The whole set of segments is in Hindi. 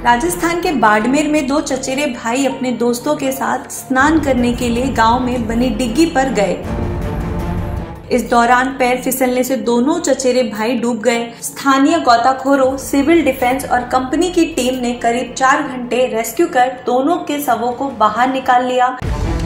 राजस्थान के बाड़मेर में दो चचेरे भाई अपने दोस्तों के साथ स्नान करने के लिए गांव में बनी डिग्गी पर गए। इस दौरान पैर फिसलने से दोनों चचेरे भाई डूब गए। स्थानीय गोताखोरों, सिविल डिफेंस और कंपनी की टीम ने करीब 4 घंटे रेस्क्यू कर दोनों के शवों को बाहर निकाल लिया।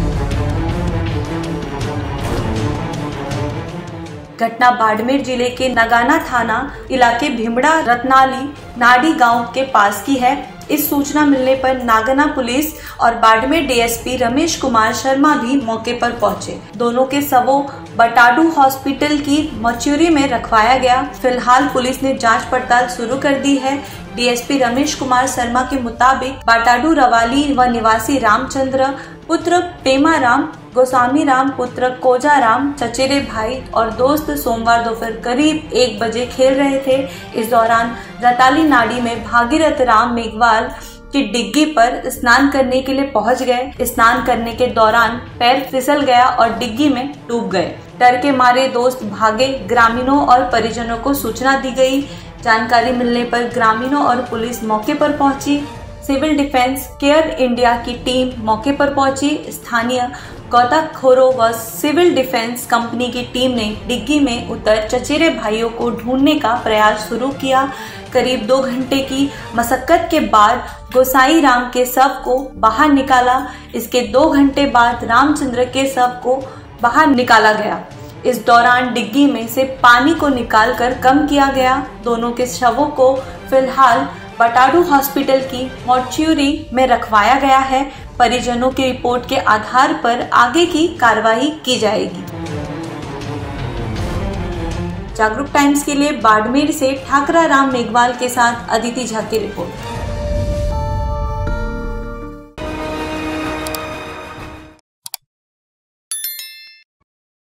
घटना बाड़मेर जिले के नगाना थाना इलाके भीमड़ा रत्नाली नाडी गांव के पास की है। इस सूचना मिलने पर नागना पुलिस और बाड़मेर डीएसपी रमेश कुमार शर्मा भी मौके पर पहुंचे। दोनों के शवों बटाडू हॉस्पिटल की मॉर्चरी में रखवाया गया। फिलहाल पुलिस ने जांच पड़ताल शुरू कर दी है। डीएसपी रमेश कुमार शर्मा के मुताबिक बाटाडू रवाली व निवासी रामचंद्र पुत्र पेमाराम, गोस्वामी राम पुत्र कोजाराम चचेरे भाई और दोस्त सोमवार दोपहर करीब 1 बजे खेल रहे थे। इस दौरान रताली नाडी में भागीरथ राम मेघवाल की डिग्गी पर स्नान करने के लिए पहुंच गए। स्नान करने के दौरान पैर फिसल गया और डिग्गी में डूब गए। डर के मारे दोस्त भागे। ग्रामीणों और परिजनों को सूचना दी गई। जानकारी मिलने पर ग्रामीणों और पुलिस मौके पर पहुंची। सिविल डिफेंस केयर इंडिया की टीम मौके पर पहुंची। स्थानीय गोताखोरों व सिविल डिफेंस कंपनी की टीम ने डिग्गी में उतर चचेरे भाइयों को ढूंढने का प्रयास शुरू किया। करीब 2 घंटे की मशक्कत के बाद गोसाई राम के शव को बाहर निकाला। इसके 2 घंटे बाद रामचंद्र के शव को बाहर निकाला गया। इस दौरान डिग्गी में से पानी को निकालकर कम किया गया। दोनों के शवों को फिलहाल बटाडू हॉस्पिटल की मॉर्चरी में रखवाया गया है। परिजनों की रिपोर्ट के आधार पर आगे की कार्रवाई की जाएगी। जागरूक टाइम्स के लिए बाड़मेर से ठाकरा राम मेघवाल के साथ अदिति झा की रिपोर्ट।